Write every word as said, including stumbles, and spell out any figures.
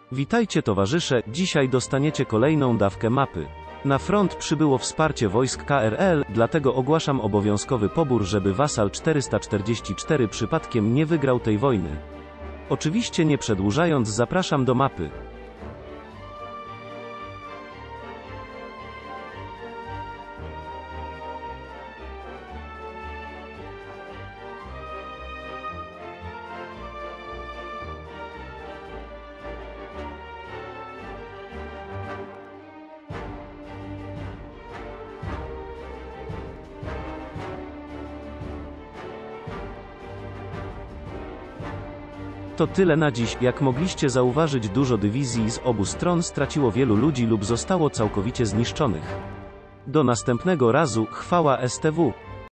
Witajcie towarzysze, dzisiaj dostaniecie kolejną dawkę mapy. Na front przybyło wsparcie wojsk K R L, dlatego ogłaszam obowiązkowy pobór, żeby Wasal czterysta czterdzieści cztery przypadkiem nie wygrał tej wojny. Oczywiście nie przedłużając, zapraszam do mapy. To tyle na dziś. Jak mogliście zauważyć, dużo dywizji z obu stron straciło wielu ludzi lub zostało całkowicie zniszczonych. Do następnego razu, chwała S T W.